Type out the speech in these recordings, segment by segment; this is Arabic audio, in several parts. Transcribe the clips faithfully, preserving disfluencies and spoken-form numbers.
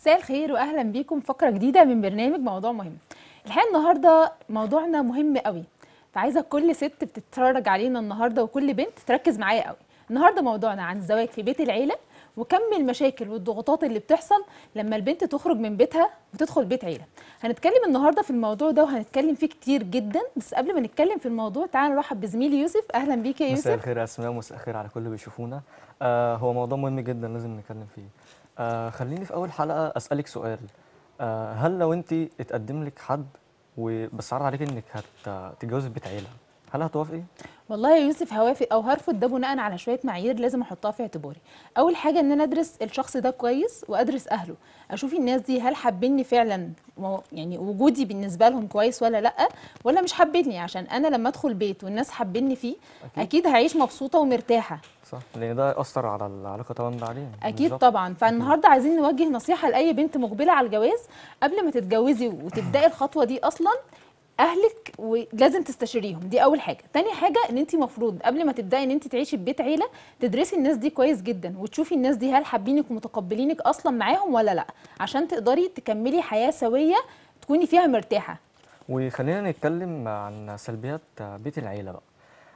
مساء الخير واهلا بيكم في فقره جديده من برنامج موضوع مهم. الحقيقه النهارده موضوعنا مهم قوي، فعايزه كل ست بتتفرج علينا النهارده وكل بنت تركز معايا قوي. النهارده موضوعنا عن الزواج في بيت العيله وكم المشاكل والضغوطات اللي بتحصل لما البنت تخرج من بيتها وتدخل بيت عيله. هنتكلم النهارده في الموضوع ده وهنتكلم فيه كتير جدا، بس قبل ما نتكلم في الموضوع تعالى نرحب بزميلي يوسف. اهلا بيك يا مساء يوسف. الخير يا اسماء، ومساء الخير على كل اللي بيشوفونا. آه هو موضوع مهم جدا لازم نتكلم فيه. آه خليني في اول حلقه اسالك سؤال. آه هل لو انت اتقدم لك حد وبس عرض عليك انك هتتجوزي في بيت عيله، هل هتوافقي؟ والله يا يوسف هوافق او هرفض ده بناء على شويه معايير لازم احطها في اعتباري. اول حاجه ان انا ادرس الشخص ده كويس وادرس اهله، اشوف الناس دي هل حابيني فعلا، مو- يعني وجودي بالنسبه لهم كويس ولا لا، ولا مش حابيني. عشان انا لما ادخل بيت والناس حابيني فيه اكيد. اكيد هعيش مبسوطه ومرتاحه. صح، لان ده ياثر على العلاقه طبعا بعدين. اكيد بالظبط. طبعا. اكيد. فالنهارده عايزين نوجه نصيحه لاي بنت مقبله على الجواز. قبل ما تتجوزي وتبداي الخطوه دي اصلا اهلك ولازم تستشيريهم، دي اول حاجه. تاني حاجه ان انت مفروض قبل ما تبداي ان انت تعيشي في بيت عيله تدرسي الناس دي كويس جدا وتشوفي الناس دي هل حابينك ومتقبلينك اصلا معاهم ولا لا، عشان تقدري تكملي حياه سويه تكوني فيها مرتاحه. وخلينا نتكلم عن سلبيات بيت العيله بقى.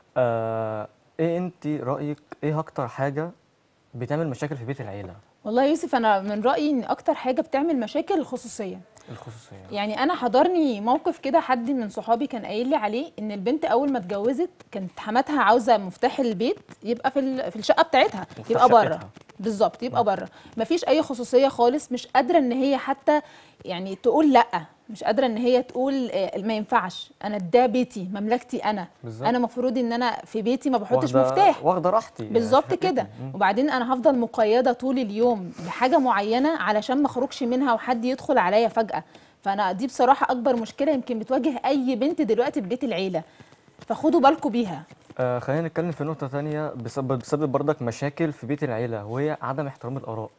آه ايه انت رايك، ايه اكتر حاجه بتعمل مشاكل في بيت العيله؟ والله يا يوسف انا من رايي ان اكتر حاجه بتعمل مشاكل الخصوصيه. الخصوصيه. يعني انا حضرني موقف كده، حد من صحابي كان قايل لي عليه ان البنت اول ما اتجوزت كانت حماتها عاوزه مفتاح البيت يبقى في ال- في الشقه بتاعتها، مفتاح يبقى بره. شقتها. بالظبط، يبقى بره. مفيش اي خصوصيه خالص، مش قادره ان هي حتى يعني تقول لا، مش قادره ان هي تقول آه، ما ينفعش، انا ده بيتي مملكتي انا. بالظبط. انا مفروض ان انا في بيتي ما بحطش واخده مفتاح. واخده راحتي، بالظبط شقتي. كده. مم. وبعدين انا هفضل مقيده طول اليوم بحاجه معينه علشان ما اخرجش منها وحد يدخل عليا فجاه. فانا دي بصراحه اكبر مشكله يمكن بتواجه اي بنت دلوقتي في بيت العيله، فخدوا بالكم بيها. آه خلينا نتكلم في نقطة تانية بسبب بسبب برضك مشاكل في بيت العيلة، وهي عدم احترام الآراء.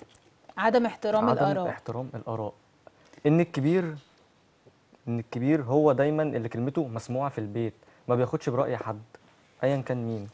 عدم احترام عدم الاراء. احترام الآراء. إن الكبير إن الكبير هو دايما اللي كلمته مسموعة في البيت، ما بياخدش برأي حد أيا كان مين.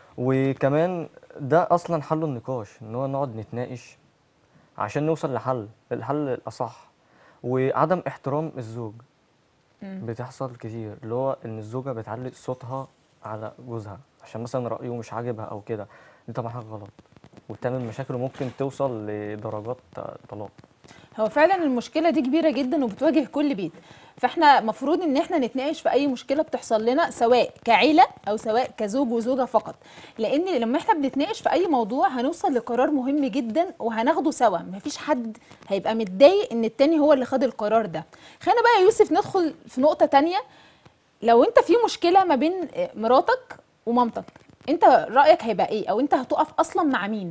وكمان ده أصلا حله النقاش، إن هو نقعد نتناقش عشان نوصل لحل الحل الأصح. وعدم احترام الزوج مم. بتحصل كتير، اللي هو ان الزوجه بتعلي صوتها على جوزها عشان مثلا رايه مش عاجبها او كده. دي طبعا حاجه غلط وبتعمل مشاكل وممكن توصل لدرجات طلاق. هو فعلا المشكله دي كبيره جدا وبتواجه كل بيت، فاحنا مفروض ان احنا نتناقش في اي مشكله بتحصل لنا سواء كعيله او سواء كزوج وزوجه فقط. لان لما احنا بنتناقش في اي موضوع هنوصل لقرار مهم جدا وهناخده سوا، مفيش حد هيبقى متضايق ان التاني هو اللي خد القرار ده. خلينا بقى يا يوسف ندخل في نقطه تانية. لو انت في مشكله ما بين مراتك ومامتك، انت رايك هيبقى ايه، او انت هتقف اصلا مع مين؟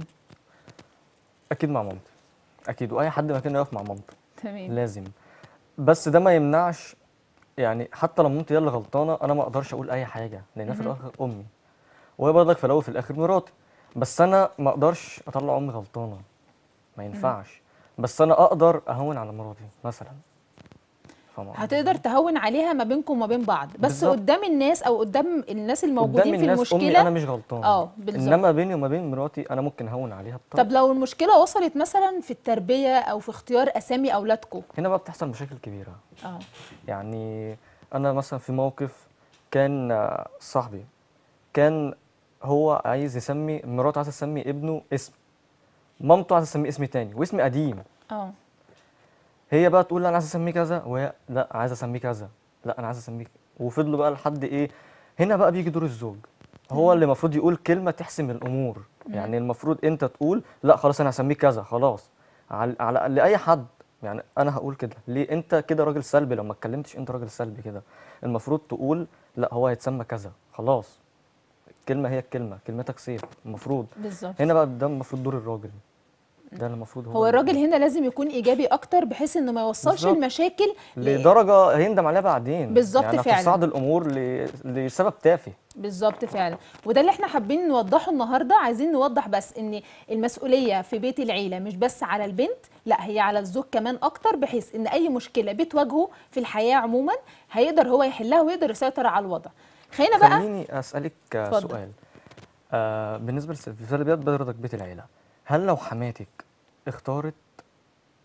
اكيد مع مامتي. اكيد، واي حد مكان يقف مع مامته تمام. لازم. بس ده ما يمنعش، يعني حتى لو مامتي هي اللي غلطانه انا ما اقدرش اقول اي حاجه، لانها في مهم. الاخر امي، وهي برضك في الاول وفي الاخر مراتي. بس انا ما اقدرش اطلع امي غلطانه، ما مم. ينفعش. بس انا اقدر اهون على مراتي مثلا. فاهمة هتقدر قصدي؟ تهون عليها ما بينكم وما بين بعض، بس بالظبط. قدام الناس او قدام الناس قدام الموجودين في الناس امي المشكله. انا مش غلطان، اه بالظبط. انما بيني وما بين مراتي انا ممكن اهون عليها طب بطريقه. لو المشكله وصلت مثلا في التربيه او في اختيار اسامي اولادكم؟ هنا بقى بتحصل مشاكل كبيره. اه. يعني انا مثلا في موقف، كان آه، صاحبي كان هو عايز يسمي مراته، عايزه تسمي ابنه اسم، مامته عايزه تسميه اسم تاني واسم قديم. اه. هي بقى تقول لا انا عايزه اسميه كذا، وهي لا عايزه اسميه كذا، لا انا عايزه اسميه. وفضلوا بقى لحد ايه. هنا بقى بيجي دور الزوج، هو مم. اللي المفروض يقول كلمه تحسم الامور. مم. يعني المفروض انت تقول لا خلاص انا هسميه كذا خلاص، على على لاي حد. يعني انا هقول كده ليه؟ انت كده راجل سلبي، لو ما اتكلمتش انت راجل سلبي كده. المفروض تقول لا هو هيتسمى كذا خلاص. الكلمه هي الكلمه، كلمتك سيف المفروض. بالظبط. هنا بقى ده المفروض دور الراجل، ده اللي المفروض هو هو اللي الراجل يقول. هنا لازم يكون ايجابي اكتر بحيث انه ما يوصلش بالظبط. المشاكل ل... لدرجة هيندم عليها بعدين، بالظبط يعني فعلا. هتصعد الأمور ل... لسبب تافه. بالظبط فعلا. وده اللي احنا حابين نوضحه النهارده. عايزين نوضح بس ان المسؤوليه في بيت العيله مش بس على البنت، لا هي على الزوج كمان اكتر، بحيث ان اي مشكله بتواجهه في الحياه عموما هيقدر هو يحلها ويقدر يسيطر على الوضع. خلينا بقى. خليني أسألك آه، اتفضل. سؤال. آه بالنسبة لسلبيات برضك بيت العيلة، هل لو حماتك اختارت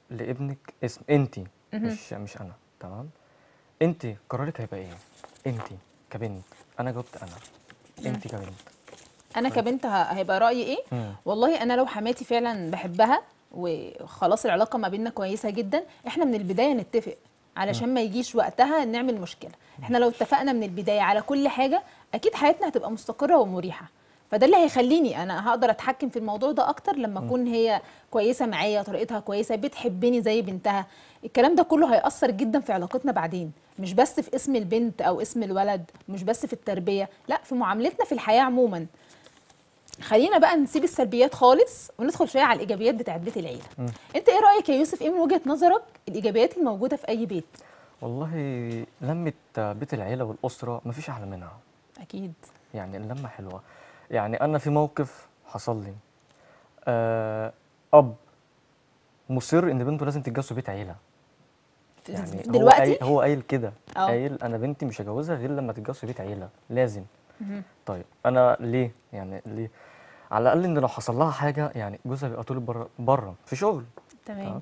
لابنك اسم انت، مش مش انا، تمام؟ انت قرارك هيبقى ايه؟ انت كبنت، انا جاوبت انا، انت كبنت انا قرارك. كبنت ه- هيبقى رايي ايه؟ مم. والله انا لو حماتي فعلا بحبها وخلاص العلاقه ما بيننا كويسه جدا، احنا من البدايه نتفق علشان ما يجيش وقتها نعمل مشكله. احنا لو اتفقنا من البدايه على كل حاجه اكيد حياتنا هتبقى مستقره ومريحه. فده اللي هيخليني انا هقدر اتحكم في الموضوع ده اكتر لما اكون هي كويسه معايا، طريقتها كويسه، بتحبني زي بنتها. الكلام ده كله هيأثر جدا في علاقتنا بعدين، مش بس في اسم البنت او اسم الولد، مش بس في التربيه، لا في معاملتنا في الحياه عموما. خلينا بقى نسيب السلبيات خالص وندخل شويه على الايجابيات بتاعت بيت العيله. مم. انت ايه رايك يا يوسف، ايه من وجهه نظرك الايجابيات الموجوده في اي بيت؟ والله لمة بيت العيلة والأسرة مفيش أحلى منها. اكيد. يعني اللمة حلوة. يعني أنا في موقف حصل لي، آه أب مصر إن بنته لازم تتجوز في بيت عيلة. يعني هو دلوقتي؟ قايل هو قايل كده، اه. قايل أنا بنتي مش هجوزها غير لما تتجوز في بيت عيلة، لازم. مهم. طيب أنا ليه؟ يعني ليه؟ على الأقل إن لو حصل لها حاجة، يعني جوزها بيبقى طول بره بره في شغل، تمام. تمام؟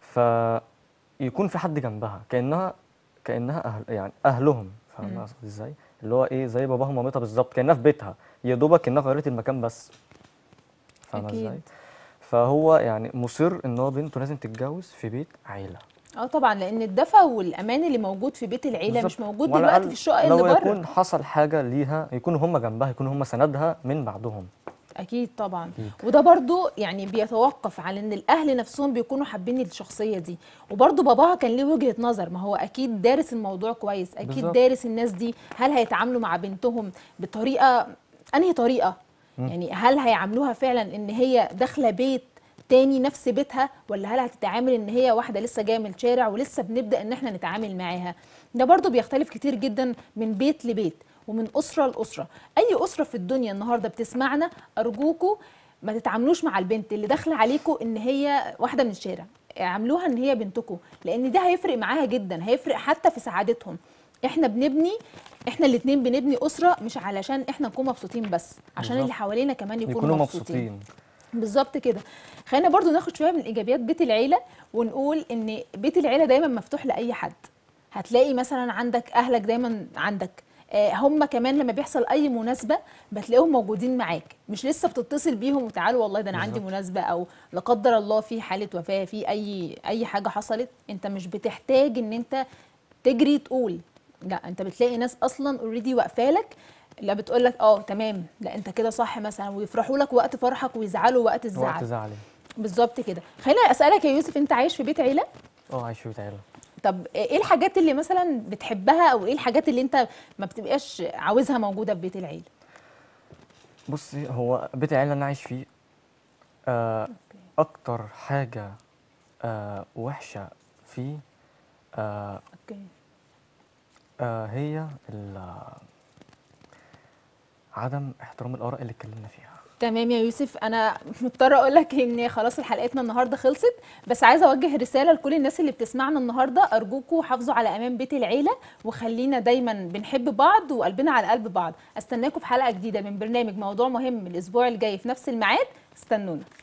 فيكون في حد جنبها، كأنها كأنها أهل، يعني أهلهم، فاهمة مم. قصدي إزاي؟ اللي هو إيه، زي باباها ومامتها بالظبط، كأنها في بيتها، يا دوبك كأنها غيرت المكان بس، فاهمة اكيد. إزاي؟ فهو يعني مصر إن هو بنته لازم تتجوز في بيت عيلة. اه طبعا، لان الدفى والامان اللي موجود في بيت العيله بالظبط. مش موجود وعلى دلوقتي في الأقل الشقق اللي لو بره. يكون حصل حاجة ليها يكونوا هم جنبها، يكونوا هم سندها من بعدهم. اكيد طبعا. أكيد. وده برضو يعني بيتوقف على ان الاهل نفسهم بيكونوا حابين الشخصيه دي، وبرضو باباها كان ليه وجهه نظر، ما هو اكيد دارس الموضوع كويس، اكيد بالظبط. دارس الناس دي هل هيتعاملوا مع بنتهم بطريقه، انهي طريقه، مم. يعني هل هيعاملوها فعلا ان هي داخله بيت تاني نفس بيتها، ولا هل هتتعامل ان هي واحده لسه جايه من الشارع ولسه بنبدا ان احنا نتعامل معاها. ده برضو بيختلف كتير جدا من بيت لبيت ومن اسره لاسره. اي اسره في الدنيا النهارده بتسمعنا، ارجوكوا ما تتعاملوش مع البنت اللي داخله عليكم ان هي واحده من الشارع، اعاملوها ان هي بنتكم، لان ده هيفرق معاها جدا، هيفرق حتى في سعادتهم. احنا بنبني، احنا الاتنين بنبني اسره مش علشان احنا نكون مبسوطين بس، عشان بالظبط. اللي حوالينا كمان يكونوا يكونوا مبسوطين. مبسوطين. بالظبط كده. خلينا برضو ناخد شويه من ايجابيات بيت العيله ونقول ان بيت العيله دايما مفتوح لاي حد. هتلاقي مثلا عندك اهلك دايما عندك، آه، هم كمان لما بيحصل اي مناسبه بتلاقيهم موجودين معاك، مش لسه بتتصل بيهم وتعالوا والله ده انا عندي بالظبط. مناسبه، او لا قدر الله في حاله وفاه، في اي اي حاجه حصلت، انت مش بتحتاج ان انت تجري تقول، لا انت بتلاقي ناس اصلا اوريدي واقفه لك، لا بتقول لك اه تمام، لا انت كده صح مثلا، ويفرحوا لك وقت فرحك ويزعلوا وقت وقت الزعل. زعلي. بالظبط كده. خليني اسالك يا يوسف، انت عايش في بيت عيله؟ اه، عايش في بيت عيلة. طب ايه الحاجات اللي مثلا بتحبها، او ايه الحاجات اللي انت ما بتبقاش عاوزها موجوده في بيت العيله؟ بصي، هو بيت العيلة اللي أنا عايش فيه، آه أكتر حاجة آه وحشة فيه، آه اوكي. آه هي ال- عدم احترام الآراء اللي اتكلمنا فيها. تمام يا يوسف، انا مضطره اقول لك ان خلاص حلقتنا النهارده خلصت، بس عايزه اوجه رساله لكل الناس اللي بتسمعنا النهارده، ارجوكم حافظوا على امان بيت العيله، وخلينا دايما بنحب بعض وقلبنا على قلب بعض. استناكم في حلقه جديده من برنامج موضوع مهم الاسبوع الجاي في نفس الميعاد، استنونا.